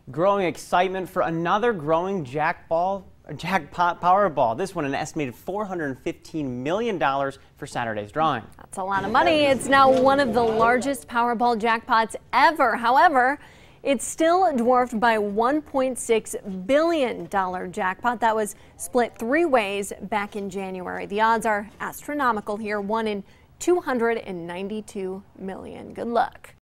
Growing excitement for another growing jackpot Powerball. This one an estimated $415 million for Saturday's drawing. That's a lot of money. It's now one of the largest Powerball jackpots ever. However, it's still dwarfed by $1.6 billion jackpot that was split 3 ways back in January. The odds are astronomical here, 1 in 292 million. Good luck.